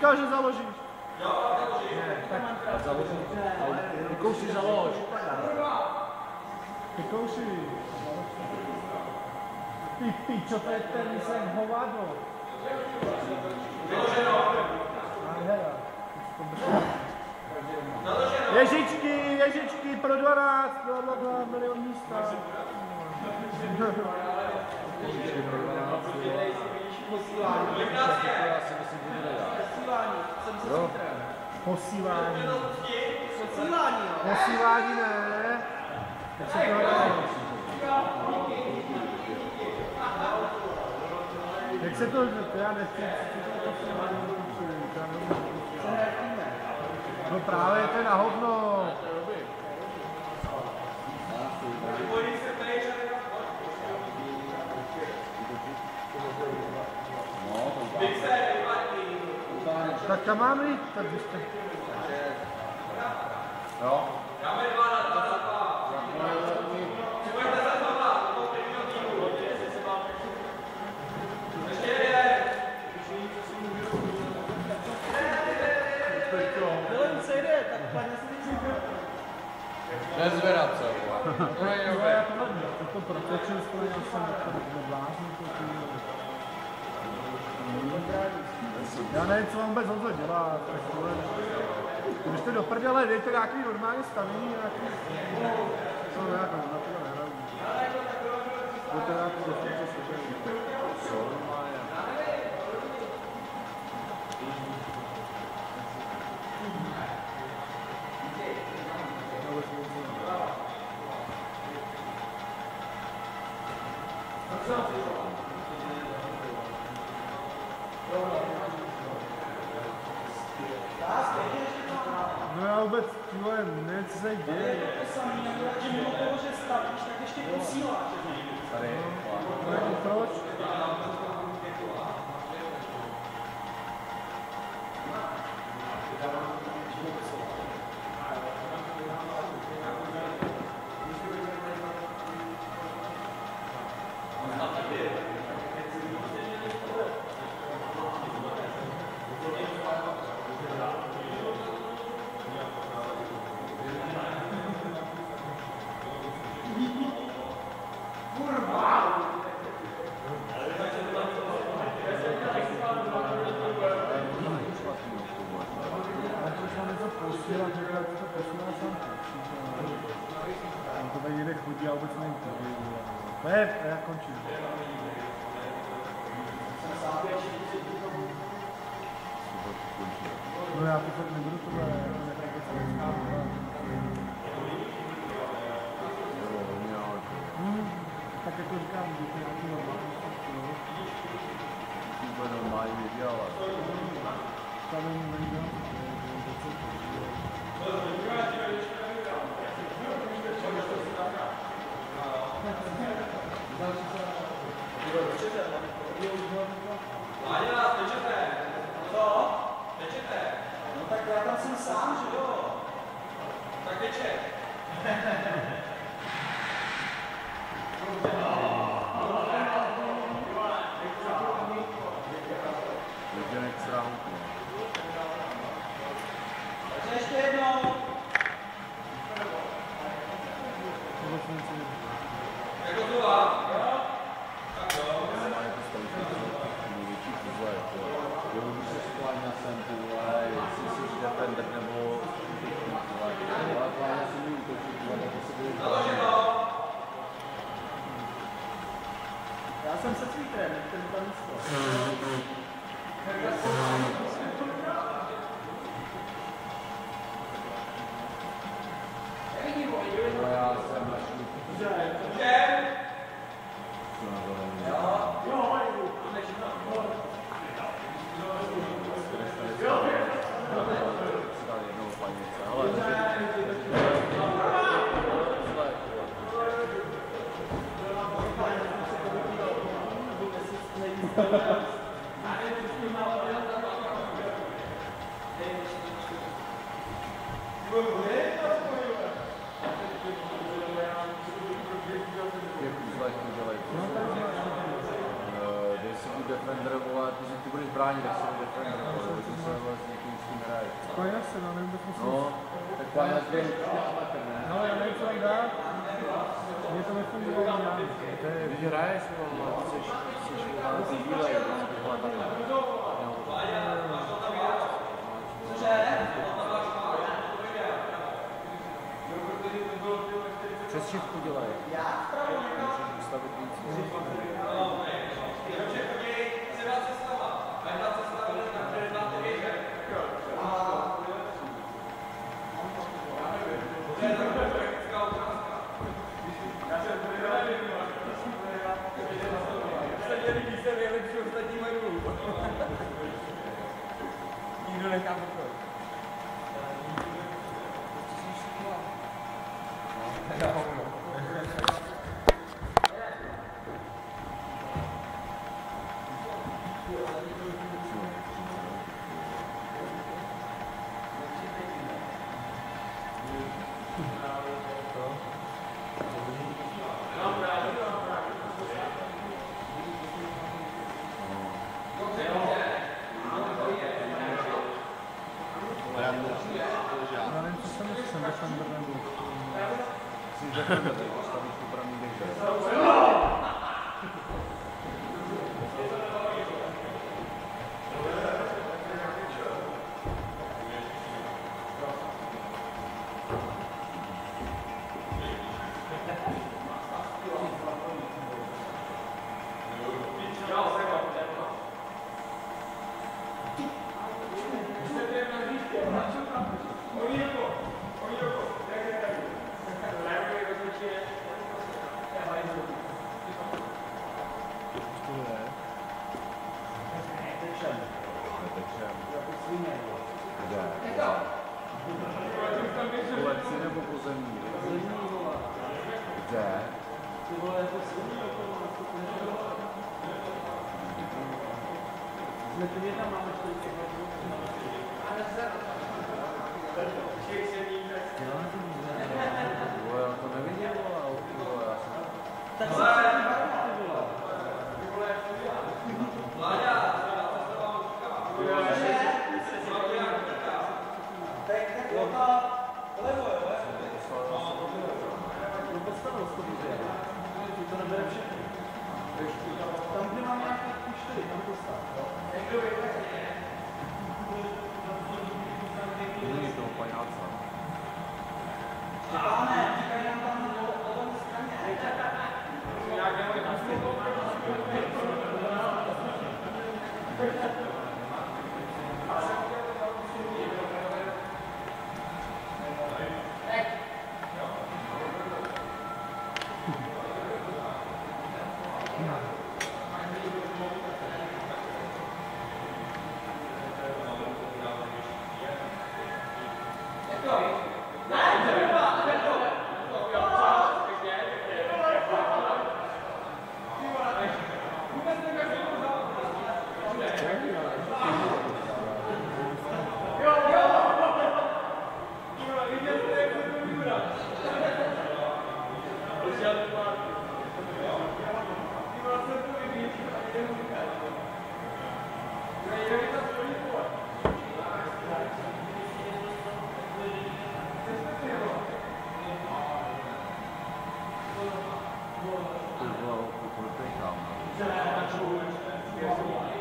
říkal, že založíš. Jo, založím. Tak založím. Kouši založ. Ty kouši. Ty pičo, to je ten jsem hovado. Ježičky, pro 12, blablabla, milion místa. Posílání. Posílání ne. Jak se to hraje? Jak se to, já nechci, no právě to je na hovno. Tak kam mám jít? Tak byste... Jo? Dáme 2 na 2 na 2. Připojíte se znova do toho prvního týmu. Ještě jeden. Dylan se jde, tak paně se říká. Nezvedat se. To není dobré. To protočil spolu, já jsem nevláznu. Já nevím, co vám vůbec Honzo dělá. Když jste do prdele, dejte nějaký normálně stavění, nějaký... Co nějakou, na to nehraju. To je nějaký definice super. Co normálně? No já vůbec, tyhle, nevím, co se děje. Je to samý, že mimo toho, že stavíš, tak ještě posíláš. Tady. Proč? To tady jde chodí a vůbec nevím, to je, já končím. No já to fakt nebudu tohle, tak jako říkám, že to je nějaký normální. Super normální nedělat. Tady nejde. Láďa nás nečete. Co? Nečete. No tak já tam jsem sám, že jo? Tak nečet. Jedinek sránku. Takže ještě jednou. Jak to byla? Normálně to stavíš na největší kuzle. Jo, když se skláň na sem, ty vole, jestli jsi defender nebo ale pláně si mi útočit, ale to se bude Já jsem se tweetrem, ten tam místo. já jsem našli. Defender, vole, ty budeš bránit, tak se defender, vole, jsem, já nevím, co No, tak vám na 2 určitě ne? No, já nevím, co tak dát. Mně to nefunguje nějak. Když hraješ, chceš dílej, přes šipku dělej. Můžeš ustavit víc. Nikdo nechápe to. Já nevím, co jsem myslel, že jsem Berlandu. Jsi defender, postavíš tu první dejte. Kolekci nebo pozemní? Kde? My tam máme 40 Já to neviděl, ale já jsem... Tak se ty vole. Postavil to bude. To nebere všechno. Tam, kde mám nějaké 4, tam to stav. Není toho pajáca. Štěpáne, říkají nám tam o tom straně. To bylo, kolik je tam?